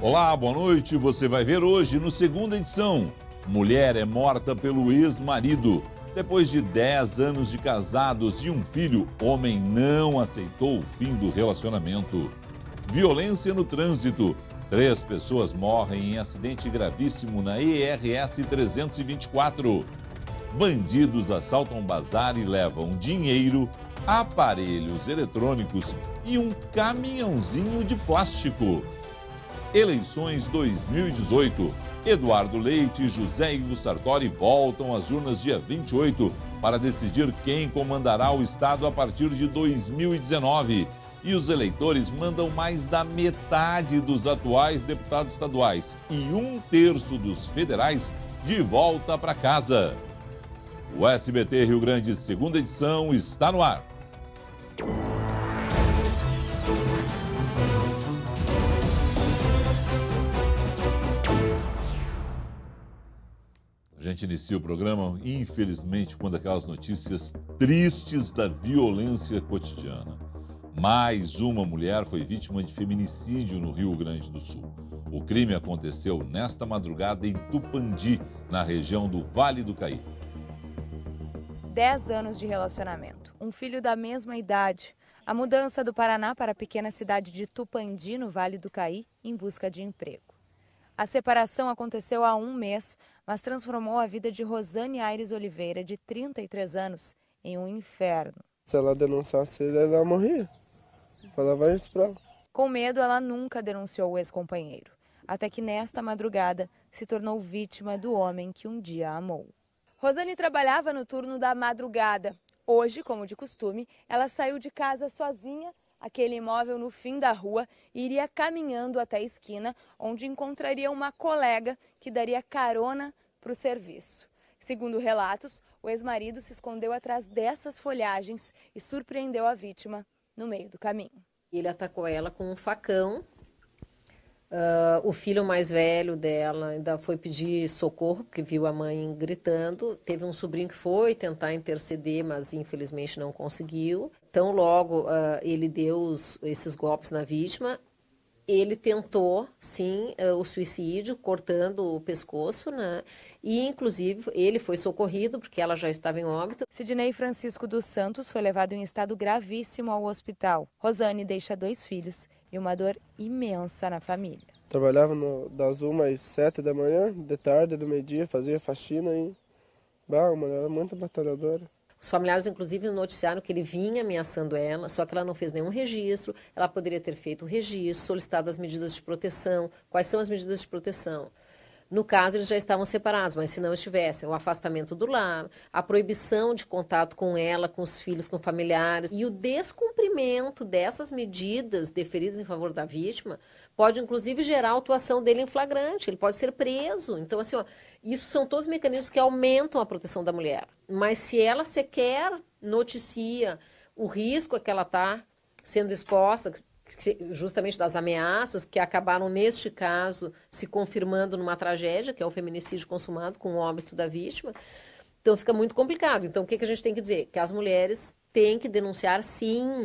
Olá, boa noite. Você vai ver hoje no segunda edição. Mulher é morta pelo ex-marido. Depois de 10 anos de casados e um filho, homem não aceitou o fim do relacionamento. Violência no trânsito. 3 pessoas morrem em acidente gravíssimo na ERS 324. Bandidos assaltam bazar e levam dinheiro, aparelhos eletrônicos e um caminhãozinho de plástico. Eleições 2018. Eduardo Leite e José Ivo Sartori voltam às urnas dia 28 para decidir quem comandará o Estado a partir de 2019. E os eleitores mandam mais da metade dos atuais deputados estaduais e 1/3 dos federais de volta para casa. O SBT Rio Grande, segunda edição, está no ar. A gente inicia o programa, infelizmente, com aquelas notícias tristes da violência cotidiana. Mais uma mulher foi vítima de feminicídio no Rio Grande do Sul. O crime aconteceu nesta madrugada em Tupandi, na região do Vale do Caí. 10 anos de relacionamento, um filho da mesma idade. A mudança do Paraná para a pequena cidade de Tupandi, no Vale do Caí, em busca de emprego. A separação aconteceu há 1 mês, mas transformou a vida de Rosane Aires Oliveira, de 33 anos, em um inferno. Se ela denunciasse ele, ela morria. Ela vai esperar. Com medo, ela nunca denunciou o ex-companheiro, até que nesta madrugada se tornou vítima do homem que um dia amou. Rosane trabalhava no turno da madrugada. Hoje, como de costume, ela saiu de casa sozinha, aquele imóvel no fim da rua, e iria caminhando até a esquina, onde encontraria uma colega que daria carona para o serviço. Segundo relatos, o ex-marido se escondeu atrás dessas folhagens e surpreendeu a vítima no meio do caminho. Ele atacou ela com um facão. O filho mais velho dela ainda foi pedir socorro, porque viu a mãe gritando. Teve um sobrinho que foi tentar interceder, mas infelizmente não conseguiu. Então, logo ele deu esses golpes na vítima. Ele tentou, sim, o suicídio, cortando o pescoço, né? E, inclusive, ele foi socorrido, porque ela já estava em óbito. Sidney Francisco dos Santos foi levado em estado gravíssimo ao hospital. Rosane deixa 2 filhos e uma dor imensa na família. Trabalhava das 1 às 7 da manhã, de tarde, do meio-dia, fazia faxina e... uma mulher muito batalhadora. Os familiares, inclusive, noticiaram que ele vinha ameaçando ela, só que ela não fez nenhum registro. Ela poderia ter feito o registro, solicitado as medidas de proteção. Quais são as medidas de proteção? No caso, eles já estavam separados, mas se não estivessem, o afastamento do lar, a proibição de contato com ela, com os filhos, com familiares, e o descumprimento dessas medidas deferidas em favor da vítima pode, inclusive, gerar a atuação dele em flagrante, ele pode ser preso. Então, assim, isso são todos mecanismos que aumentam a proteção da mulher. Mas se ela sequer noticia o risco a que ela está sendo exposta, justamente das ameaças que acabaram, neste caso, se confirmando numa tragédia, que é o feminicídio consumado com o óbito da vítima. Então fica muito complicado. Então o que a gente tem que dizer? Que as mulheres têm que denunciar, sim.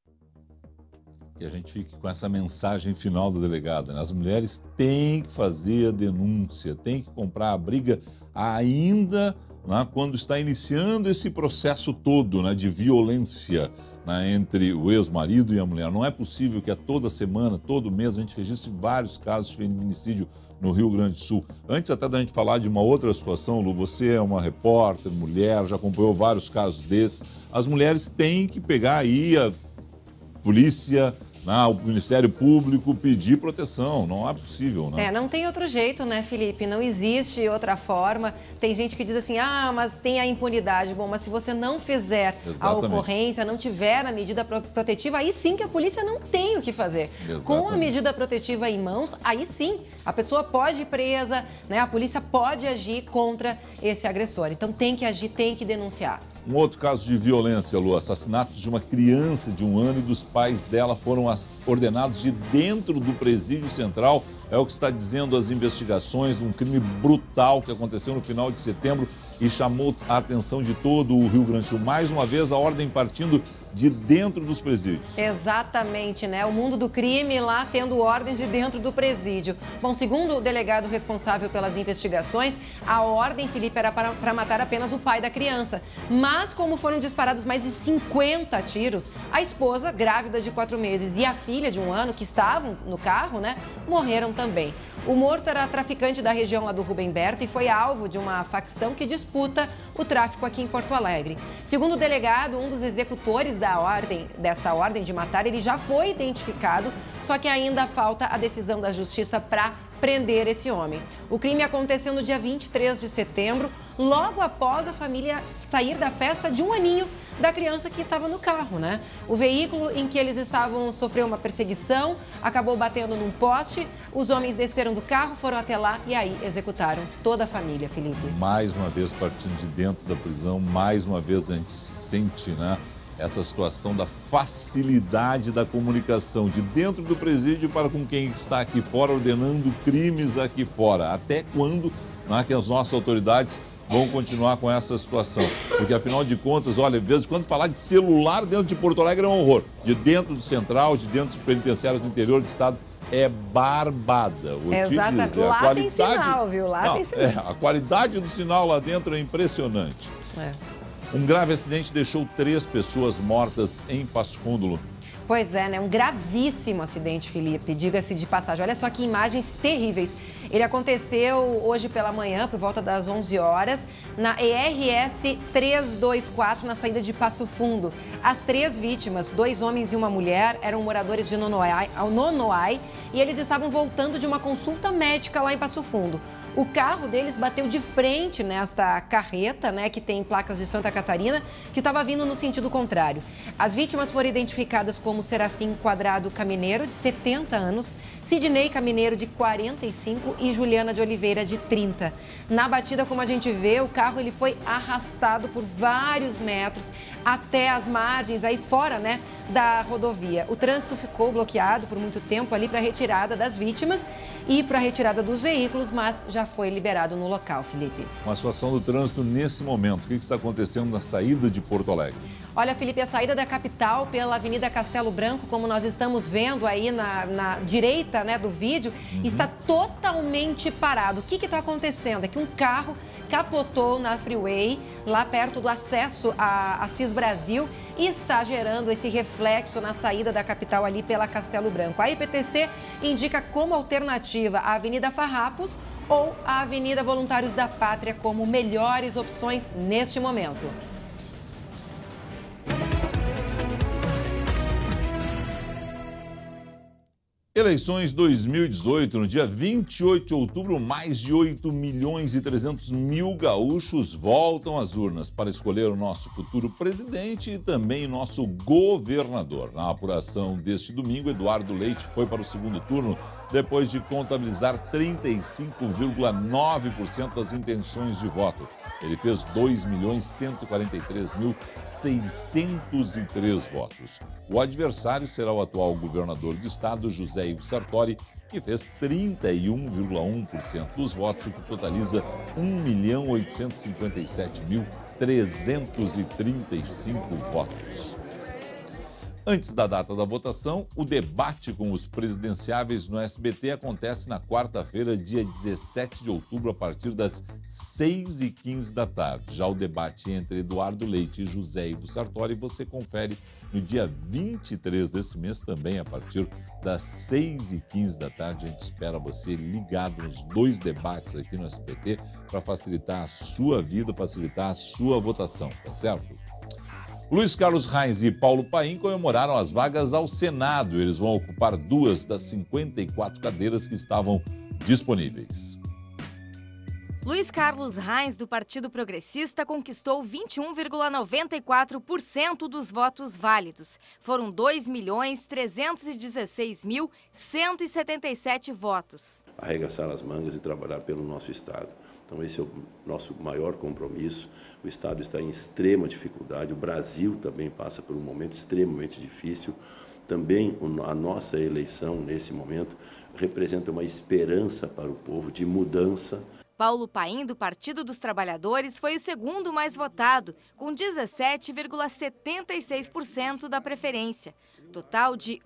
E a gente fique com essa mensagem final do delegado, né? As mulheres têm que fazer a denúncia, têm que comprar a briga ainda, né, quando está iniciando esse processo todo, né, de violência, né, entre o ex-marido e a mulher. Não é possível que a toda semana, todo mês, a gente registre vários casos de feminicídio no Rio Grande do Sul. Antes até da gente falar de uma outra situação, Lu, você é uma repórter, mulher, já acompanhou vários casos desses. As mulheres têm que pegar aí a polícia, o Ministério Público, pedir proteção. Não é possível, né? Não tem outro jeito, né, Felipe? Não existe outra forma. Tem gente que diz assim, mas tem a impunidade. Bom, mas se você não fizer a ocorrência, não tiver a medida protetiva, aí sim que a polícia não tem o que fazer. Com a medida protetiva em mãos, aí sim, a pessoa pode ir presa, né? A polícia pode agir contra esse agressor. Então tem que agir, tem que denunciar. Um outro caso de violência, Lu, assassinatos de uma criança de 1 ano e dos pais dela foram ordenados de dentro do presídio central. É o que está dizendo as investigações, um crime brutal que aconteceu no final de setembro e chamou a atenção de todo o Rio Grande do Sul. Mais uma vez, a ordem partindo de dentro dos presídios. Exatamente, né? O mundo do crime lá tendo ordens de dentro do presídio. Bom, segundo o delegado responsável pelas investigações, a ordem, Felipe, era para matar apenas o pai da criança. Mas como foram disparados mais de 50 tiros, a esposa, grávida de 4 meses, e a filha de 1 ano, que estavam no carro, né, morreram também. O morto era traficante da região lá do Rubem Berta e foi alvo de uma facção que disputa o tráfico aqui em Porto Alegre. Segundo o delegado, um dos executores dessa ordem de matar, ele já foi identificado, só que ainda falta a decisão da justiça para prender esse homem. O crime aconteceu no dia 23 de setembro, logo após a família sair da festa de 1 aninho da criança que estava no carro, né? O veículo em que eles estavam sofreu uma perseguição, acabou batendo num poste, os homens desceram do carro, foram até lá e aí executaram toda a família, Felipe. Mais uma vez, partindo de dentro da prisão, mais uma vez a gente sente, né, essa situação da facilidade da comunicação de dentro do presídio para com quem está aqui fora, ordenando crimes aqui fora. Até quando, né, que as nossas autoridades vão continuar com essa situação? Porque, afinal de contas, olha, de vez em quando falar de celular dentro de Porto Alegre é um horror. De dentro do Central, de dentro dos penitenciários do interior do estado, é barbada. Exatamente. Lá tem sinal, viu? Lá tem sinal. A qualidade do sinal lá dentro é impressionante. Um grave acidente deixou 3 pessoas mortas em Passo Fundo. Pois é, né? Um gravíssimo acidente, Felipe, diga-se de passagem. Olha só que imagens terríveis. Ele aconteceu hoje pela manhã, por volta das 11 horas, na ERS 324, na saída de Passo Fundo. As 3 vítimas, 2 homens e uma mulher, eram moradores de Nonoai e eles estavam voltando de uma consulta médica lá em Passo Fundo. O carro deles bateu de frente nesta carreta, né, que tem placas de Santa Catarina, que estava vindo no sentido contrário. As vítimas foram identificadas como Serafim Quadrado Camineiro, de 70 anos, Sidney Camineiro, de 45 e Juliana de Oliveira, de 30. Na batida, como a gente vê, o carro ele foi arrastado por vários metros até as margens, aí fora, né, da rodovia. O trânsito ficou bloqueado por muito tempo ali para a retirada das vítimas e para a retirada dos veículos, mas já foi liberado no local, Felipe. Uma situação do trânsito nesse momento. O que está acontecendo na saída de Porto Alegre? Olha, Felipe, a saída da capital pela Avenida Castelo Branco, como nós estamos vendo aí na direita, né, do vídeo, está totalmente parado. O que está acontecendo? É que um carro capotou na freeway, lá perto do acesso a Assis Brasil, e está gerando esse reflexo na saída da capital ali pela Castelo Branco. A IPTC indica como alternativa a Avenida Farrapos ou a Avenida Voluntários da Pátria como melhores opções neste momento. Eleições 2018, no dia 28 de outubro, mais de 8.300.000 gaúchos voltam às urnas para escolher o nosso futuro presidente e também nosso governador. Na apuração deste domingo, Eduardo Leite foi para o segundo turno depois de contabilizar 35,9% das intenções de voto. Ele fez 2.143.603 votos. O adversário será o atual governador do estado, José Ivo Sartori, que fez 31,1% dos votos, o que totaliza 1.857.335 votos. Antes da data da votação, o debate com os presidenciáveis no SBT acontece na quarta-feira, dia 17 de outubro, a partir das 6h15 da tarde. Já o debate entre Eduardo Leite e José Ivo Sartori você confere no dia 23 desse mês, também a partir das 6h15 da tarde. A gente espera você ligado nos 2 debates aqui no SBT para facilitar a sua vida, facilitar a sua votação, tá certo? Luiz Carlos Reis e Paulo Paim comemoraram as vagas ao Senado. Eles vão ocupar 2 das 54 cadeiras que estavam disponíveis. Luiz Carlos Reis, do Partido Progressista, conquistou 21,94% dos votos válidos. Foram 2.316.177 votos. Arregaçar as mangas e trabalhar pelo nosso Estado. Então, esse é o nosso maior compromisso. O Estado está em extrema dificuldade, o Brasil também passa por um momento extremamente difícil. Também a nossa eleição, nesse momento, representa uma esperança para o povo de mudança. Paulo Paim, do Partido dos Trabalhadores, foi o segundo mais votado, com 17,76% da preferência. Total de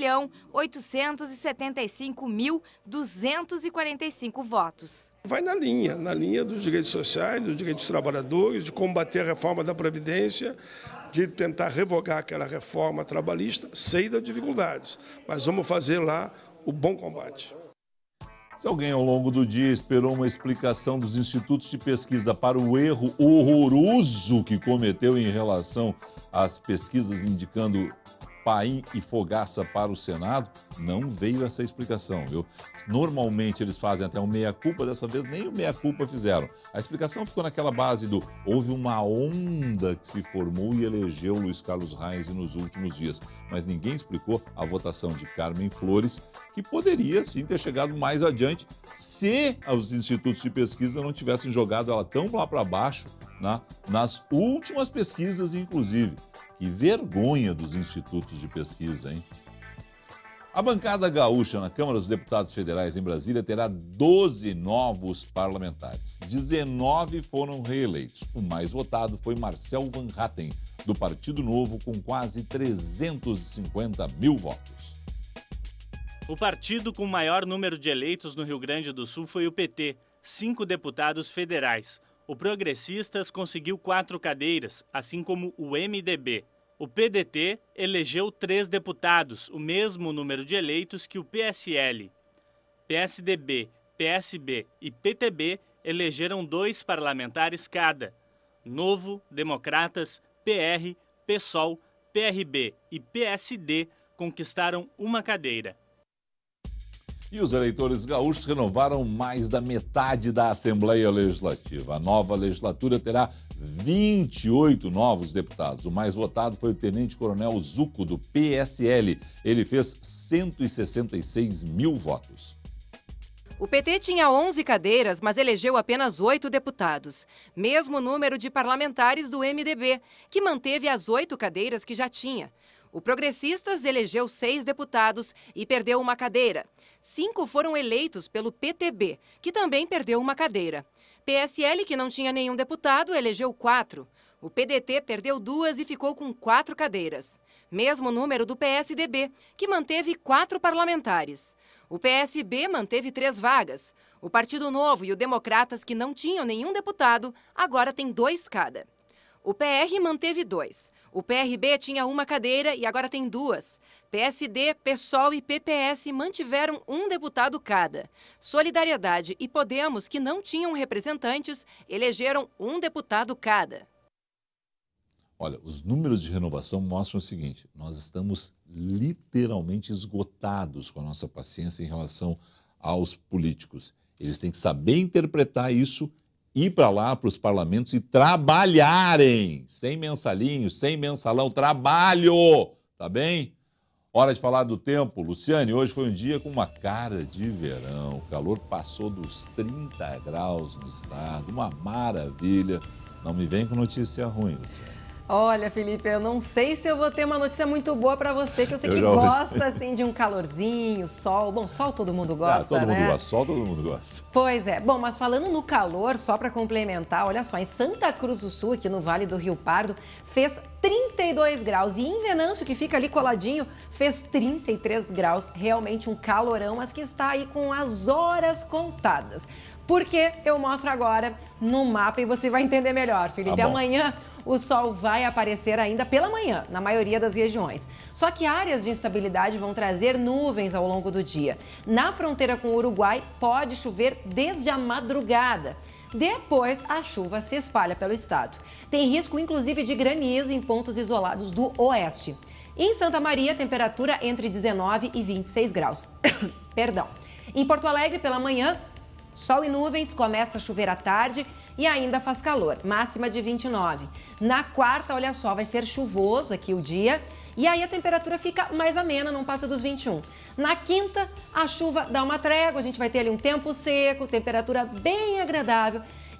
1.875.245 votos. Vai na linha dos direitos sociais, dos direitos dos trabalhadores, de combater a reforma da Previdência, de tentar revogar aquela reforma trabalhista, sei das dificuldades, mas vamos fazer lá o bom combate. Se alguém ao longo do dia esperou uma explicação dos institutos de pesquisa para o erro horroroso que cometeu em relação às pesquisas indicando Paim e Fogaça para o Senado, não veio essa explicação, viu? Normalmente eles fazem até um meia-culpa, dessa vez nem o meia-culpa fizeram. A explicação ficou naquela base do houve uma onda que se formou e elegeu Luiz Carlos Reis nos últimos dias, mas ninguém explicou a votação de Carmen Flores, que poderia sim ter chegado mais adiante se os institutos de pesquisa não tivessem jogado ela tão lá para baixo, né? Nas últimas pesquisas, inclusive. Que vergonha dos institutos de pesquisa, hein? A bancada gaúcha na Câmara dos Deputados Federais em Brasília terá 12 novos parlamentares. 19 foram reeleitos. O mais votado foi Marcel Van Hatten, do Partido Novo, com quase 350 mil votos. O partido com maior número de eleitos no Rio Grande do Sul foi o PT, 5 deputados federais. O Progressistas conseguiu 4 cadeiras, assim como o MDB. O PDT elegeu 3 deputados, o mesmo número de eleitos que o PSL. PSDB, PSB e PTB elegeram 2 parlamentares cada. Novo, Democratas, PR, PSOL, PRB e PSD conquistaram 1 cadeira. E os eleitores gaúchos renovaram mais da metade da Assembleia Legislativa. A nova legislatura terá 28 novos deputados. O mais votado foi o tenente-coronel Zuco, do PSL. Ele fez 166 mil votos. O PT tinha 11 cadeiras, mas elegeu apenas 8 deputados. Mesmo número de parlamentares do MDB, que manteve as 8 cadeiras que já tinha. O Progressistas elegeu 6 deputados e perdeu 1 cadeira. 5 foram eleitos pelo PTB, que também perdeu 1 cadeira. PSL, que não tinha nenhum deputado, elegeu 4. O PDT perdeu 2 e ficou com 4 cadeiras. Mesmo número do PSDB, que manteve 4 parlamentares. O PSB manteve 3 vagas. O Partido Novo e o Democratas, que não tinham nenhum deputado, agora tem 2 cada. O PR manteve 2. O PRB tinha 1 cadeira e agora tem 2. PSD, PSOL e PPS mantiveram 1 deputado cada. Solidariedade e Podemos, que não tinham representantes, elegeram 1 deputado cada. Olha, os números de renovação mostram o seguinte: nós estamos literalmente esgotados com a nossa paciência em relação aos políticos. Eles têm que saber interpretar isso, ir para lá, para os parlamentos e trabalharem. Sem mensalinho, sem mensalão, trabalho, tá bem? Hora de falar do tempo. Luciane, hoje foi um dia com uma cara de verão. O calor passou dos 30 graus no estado, uma maravilha. Não me vem com notícia ruim, Luciane. Olha, Felipe, eu não sei se eu vou ter uma notícia muito boa para você, que eu sei que gosta, assim, de um calorzinho, sol. Bom, sol todo mundo gosta, todo né? mundo gosta, sol todo mundo gosta. Pois é. Bom, mas falando no calor, só para complementar, olha só, em Santa Cruz do Sul, aqui no Vale do Rio Pardo, fez 32 graus. E em Venâncio, que fica ali coladinho, fez 33 graus. Realmente um calorão, mas que está aí com as horas contadas. Porque eu mostro agora no mapa e você vai entender melhor, Felipe. Amanhã o sol vai aparecer ainda pela manhã, na maioria das regiões. Só que áreas de instabilidade vão trazer nuvens ao longo do dia. Na fronteira com o Uruguai, pode chover desde a madrugada. Depois, a chuva se espalha pelo estado. Tem risco, inclusive, de granizo em pontos isolados do oeste. Em Santa Maria, temperatura entre 19 e 26 graus. Perdão. Em Porto Alegre, pela manhã, sol e nuvens, começa a chover à tarde e ainda faz calor, máxima de 29. Na quarta, olha só, vai ser chuvoso aqui o dia e aí a temperatura fica mais amena, não passa dos 21. Na quinta, a chuva dá uma trégua, a gente vai ter ali um tempo seco, temperatura bem agradável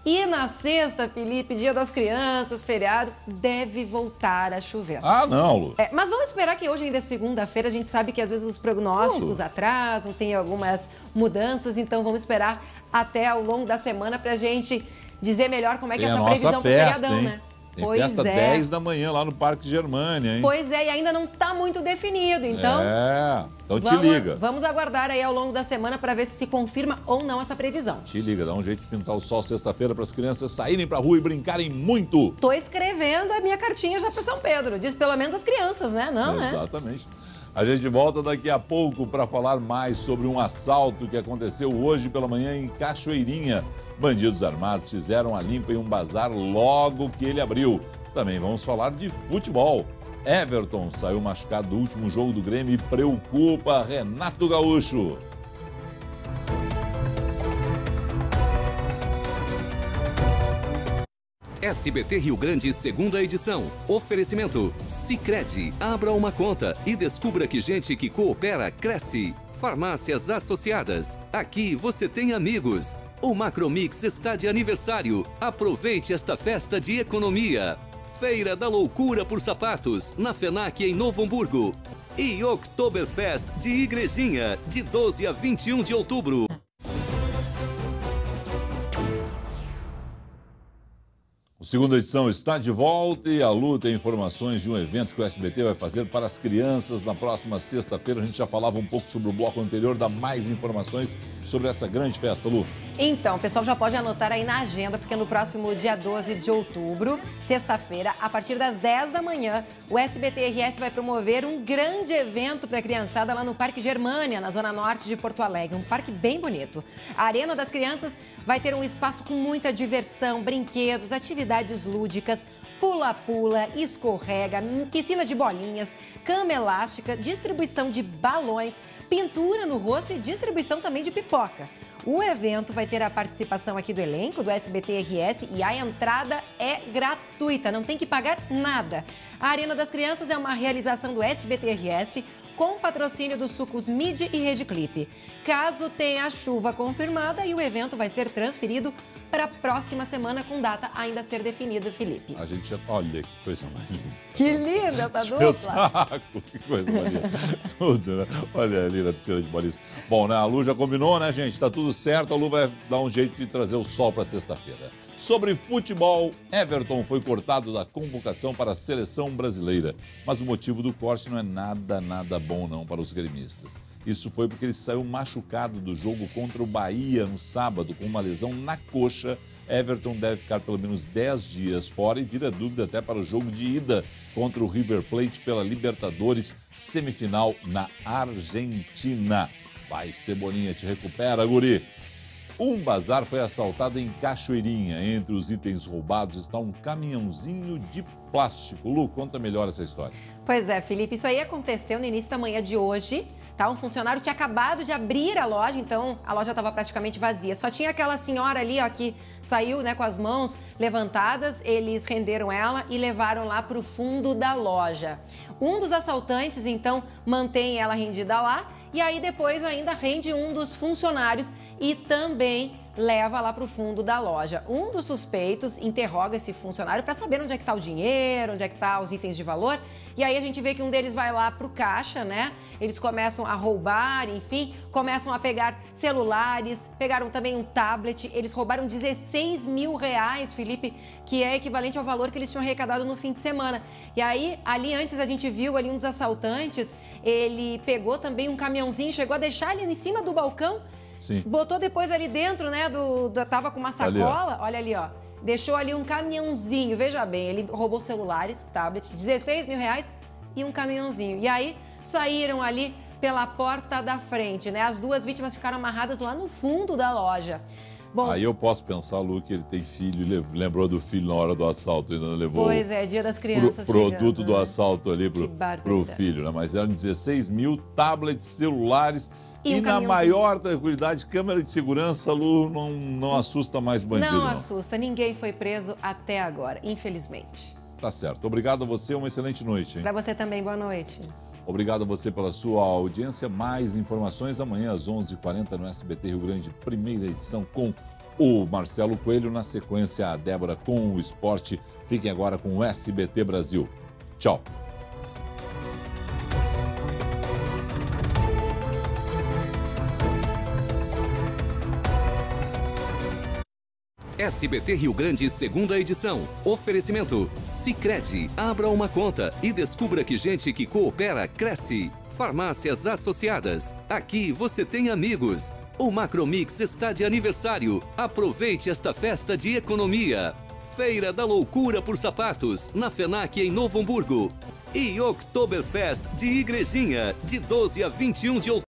E na sexta, Felipe, Dia das Crianças, feriado, deve voltar a chover. Ah, não, Lu. Mas vamos esperar que hoje ainda é segunda-feira, a gente sabe que às vezes os prognósticos atrasam, tem algumas mudanças, então vamos esperar até ao longo da semana pra gente dizer melhor como é que é essa previsão pro feriadão, hein? né? Tem festa 10 da manhã lá no Parque Germânia, hein? Pois é, e ainda não está muito definido, então... Então te liga. Vamos aguardar aí ao longo da semana para ver se confirma ou não essa previsão. Te liga, dá um jeito de pintar o sol sexta-feira para as crianças saírem pra rua e brincarem muito. Tô escrevendo a minha cartinha já para São Pedro, diz pelo menos as crianças, né? Não, né? Exatamente. A gente volta daqui a pouco para falar mais sobre um assalto que aconteceu hoje pela manhã em Cachoeirinha. Bandidos armados fizeram a limpa em um bazar logo que ele abriu. Também vamos falar de futebol. Everton saiu machucado do último jogo do Grêmio e preocupa Renato Gaúcho. SBT Rio Grande, segunda edição. Oferecimento. Sicredi. Abra uma conta e descubra que gente que coopera cresce. Farmácias Associadas. Aqui você tem amigos. O Macromix está de aniversário. Aproveite esta festa de economia. Feira da Loucura por Sapatos, na FENAC em Novo Hamburgo. E Oktoberfest de Igrejinha, de 12 a 21 de outubro. A segunda edição está de volta e a Lu tem informações de um evento que o SBT vai fazer para as crianças na próxima sexta-feira. A gente já falava um pouco sobre o bloco anterior, dá mais informações sobre essa grande festa, Lu. Então, o pessoal já pode anotar aí na agenda, porque no próximo dia 12 de outubro, sexta-feira, a partir das 10 da manhã, o SBT-RS vai promover um grande evento para a criançada lá no Parque Germânia, na zona norte de Porto Alegre. Um parque bem bonito. A Arena das Crianças vai ter um espaço com muita diversão, brinquedos, atividades lúdicas, pula-pula, escorrega, piscina de bolinhas, cama elástica, distribuição de balões, pintura no rosto e distribuição também de pipoca. O evento vai ter a participação aqui do elenco do SBT-RS e a entrada é gratuita, não tem que pagar nada. A Arena das Crianças é uma realização do SBT-RS com patrocínio dos sucos Midi e Rede Clipe. Caso tenha chuva confirmada, e o evento vai ser transferido para a próxima semana com data ainda a ser definida, Felipe. A gente já... Olha que coisa mais linda. Que linda essa dupla. Espetáculo, que coisa mais linda. Tudo, né? Olha ali na piscina de bolinhas. Bom, né? A Lu já combinou, né, gente? Tá tudo certo. A Lu vai dar um jeito de trazer o sol para sexta-feira. Sobre futebol, Everton foi cortado da convocação para a seleção brasileira. Mas o motivo do corte não é nada bom não para os gremistas. Isso foi porque ele saiu machucado do jogo contra o Bahia no sábado com uma lesão na coxa. Everton deve ficar pelo menos 10 dias fora e vira dúvida até para o jogo de ida contra o River Plate pela Libertadores, semifinal na Argentina. Vai, Cebolinha, te recupera, guri. Um bazar foi assaltado em Cachoeirinha. Entre os itens roubados está um caminhãozinho de plástico. Lu, conta melhor essa história. Pois é, Felipe, isso aí aconteceu no início da manhã de hoje. Tá? Um funcionário tinha acabado de abrir a loja, então a loja estava praticamente vazia. Só tinha aquela senhora ali, ó, que saiu, né, com as mãos levantadas. Eles renderam ela e levaram lá para o fundo da loja. Um dos assaltantes, então, mantém ela rendida lá e aí depois ainda rende um dos funcionários e também leva lá para o fundo da loja. Um dos suspeitos interroga esse funcionário para saber onde é que está o dinheiro, onde é que está os itens de valor. E aí a gente vê que um deles vai lá para o caixa, né? Eles começam a roubar, enfim, começam a pegar celulares, pegaram também um tablet. Eles roubaram 16 mil reais, Felipe, que é equivalente ao valor que eles tinham arrecadado no fim de semana. E aí, ali antes a gente viu ali um dos assaltantes, ele pegou também um caminhãozinho, chegou a deixar ele em cima do balcão. Sim. Botou depois ali dentro, né, tava com uma sacola, olha ali, ó. Deixou ali um caminhãozinho, veja bem, ele roubou celulares, tablets, 16 mil reais e um caminhãozinho. E aí saíram ali pela porta da frente, né? As duas vítimas ficaram amarradas lá no fundo da loja. Bom, aí eu posso pensar, Lu, que ele tem filho e lembrou do filho na hora do assalto, ainda não levou. Pois é, dia das crianças produto chegando, do né? assalto ali pro filho, né? Mas eram 16 mil tablets, celulares. E na maior tranquilidade, câmera de segurança, Lu, não assusta mais bandido, não. Não assusta, ninguém foi preso até agora, infelizmente. Tá certo. Obrigado a você, uma excelente noite. Para você também, boa noite. Obrigado a você pela sua audiência. Mais informações amanhã às 11h40 no SBT Rio Grande, primeira edição com o Marcelo Coelho. Na sequência, a Débora com o esporte. Fiquem agora com o SBT Brasil. Tchau. SBT Rio Grande, segunda edição. Oferecimento Sicredi. Abra uma conta e descubra que gente que coopera cresce. Farmácias Associadas. Aqui você tem amigos. O Macromix está de aniversário. Aproveite esta festa de economia. Feira da Loucura por Sapatos, na FENAC em Novo Hamburgo. E Oktoberfest de Igrejinha, de 12 a 21 de outubro.